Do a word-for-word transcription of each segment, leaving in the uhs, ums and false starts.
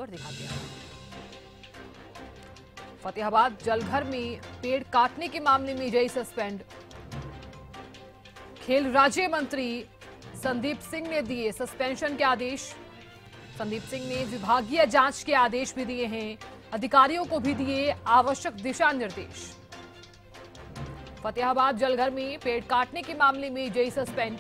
खबर दिखाते हैं। फतेहाबाद जलघर में पेड़ काटने के मामले में जेई सस्पेंड। खेल राज्य मंत्री संदीप सिंह ने दिए सस्पेंशन के आदेश। संदीप सिंह ने विभागीय जांच के आदेश भी दिए हैं, अधिकारियों को भी दिए आवश्यक दिशा निर्देश। फतेहाबाद जलघर में पेड़ काटने के मामले में जेई सस्पेंड।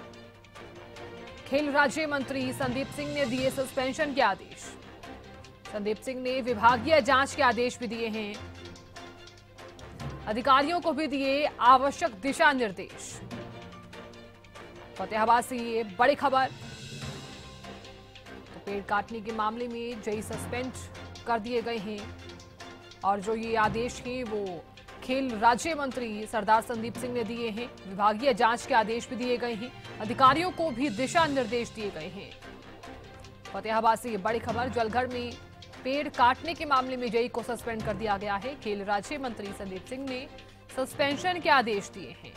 खेल राज्य मंत्री संदीप सिंह ने दिए सस्पेंशन के आदेश। संदीप सिंह ने विभागीय जांच के आदेश भी दिए हैं, अधिकारियों को भी दिए आवश्यक दिशा निर्देश। फतेहाबाद से ये बड़ी खबर। तो पेड़ काटने के मामले में जेई सस्पेंड कर दिए गए हैं और जो ये आदेश हैं वो खेल राज्य मंत्री सरदार संदीप सिंह ने दिए हैं। विभागीय जांच के आदेश भी दिए गए हैं, अधिकारियों को भी दिशा निर्देश दिए गए हैं। फतेहाबाद से ये बड़ी खबर। जलघर में पेड़ काटने के मामले में जेई को सस्पेंड कर दिया गया है। खेल राज्य मंत्री संदीप सिंह ने सस्पेंशन के आदेश दिए हैं।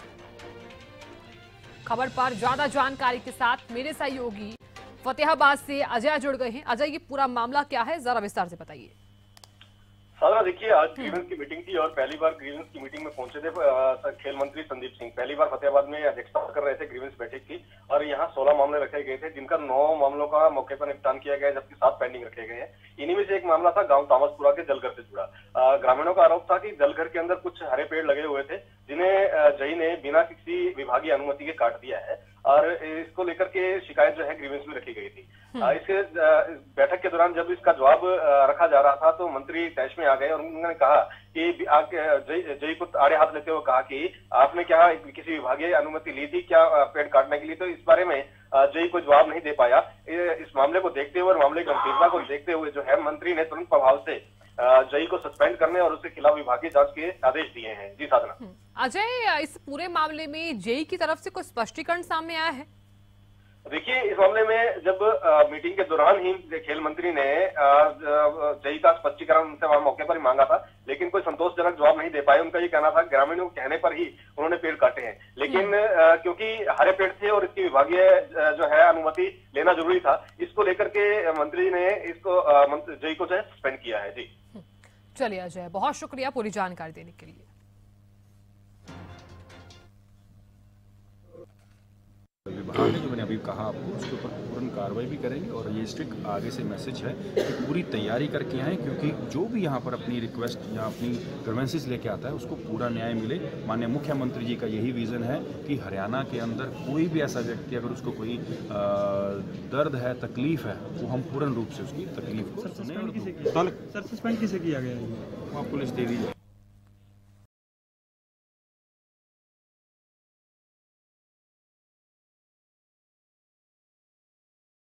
खबर पर ज्यादा जानकारी के साथ मेरे सहयोगी फतेहाबाद से अजय जुड़ गए हैं। अजय, ये पूरा मामला क्या है, जरा विस्तार से बताइए। सारा देखिए, आज ग्रीवेंस की मीटिंग थी और पहली बार ग्रीवेंस की मीटिंग में पहुंचे थे खेल मंत्री संदीप सिंह। पहली बार फतेहाबाद में अध्यक्षता कर रहे थे ग्रीवेंस बैठक की और यहाँ सोलह मामले रखे गए थे, जिनका नौ मामलों का मौके पर निपटान किया गया, जबकि सात पेंडिंग रखे गए हैं। इन्हीं में से एक मामला था गांव तामसपुरा के जलघर से जुड़ा। ग्रामीणों का आरोप था कि जलघर के अंदर कुछ हरे पेड़ लगे हुए थे, जिन्हें जेई ने बिना किसी विभागीय अनुमति के काट दिया है और इसको लेकर के शिकायत जो है ग्रीवेंस में रखी गई थी। इसके बैठक के दौरान जब इसका जवाब रखा जा रहा था तो मंत्री तैश में आ गए और उन्होंने कहा कि जेई को आड़े हाथ लेते हुए कहा कि आपने क्या किसी विभागीय अनुमति ली थी क्या पेड़ काटने के लिए? तो इस बारे में जेई को जवाब नहीं दे पाया। इस मामले को देखते हुए और मामले की गंभीरता को देखते हुए जो है मंत्री ने तुरंत प्रभाव से जेई को सस्पेंड करने और उसके खिलाफ विभागीय जांच के आदेश दिए हैं। जी साधना। अजय, इस पूरे मामले में जेई की तरफ से कोई स्पष्टीकरण सामने आया है? देखिए, इस मामले में जब आ, मीटिंग के दौरान ही खेल मंत्री ने जेई का स्पष्टीकरण उनसे वहां मौके पर ही मांगा था, लेकिन कोई संतोषजनक जवाब नहीं दे पाए। उनका ये कहना था ग्रामीणों के कहने पर ही उन्होंने पेड़ काटे हैं, लेकिन आ, क्योंकि हरे पेड़ थे और इसकी विभागीय जो है अनुमति लेना जरूरी था, इसको लेकर के मंत्री ने इसको जेई को जो है सस्पेंड किया है। जी चलिए अजय, बहुत शुक्रिया पूरी जानकारी देने के लिए। विभाग ने जो मैंने अभी कहा आपको उसके ऊपर पूर्ण कार्रवाई भी करेंगे और ये स्ट्रिक्ट आगे से मैसेज है कि पूरी तैयारी करके आएँ, क्योंकि जो भी यहाँ पर अपनी रिक्वेस्ट या अपनी ग्रीवेंसेस लेके आता है उसको पूरा न्याय मिले। माननीय मुख्यमंत्री जी का यही विज़न है कि हरियाणा के अंदर कोई भी ऐसा व्यक्ति अगर उसको कोई आ, दर्द है, तकलीफ है, वो हम पूर्ण रूप से उसकी तकलीफ को सुने। सर सस्पेंड किसे किया गया है? आपको लिस्ट दे दीजिए।